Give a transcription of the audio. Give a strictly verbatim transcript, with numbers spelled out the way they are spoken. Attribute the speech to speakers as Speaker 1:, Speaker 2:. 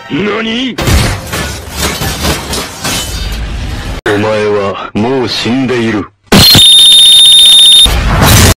Speaker 1: 何？お前はもう死んでいる。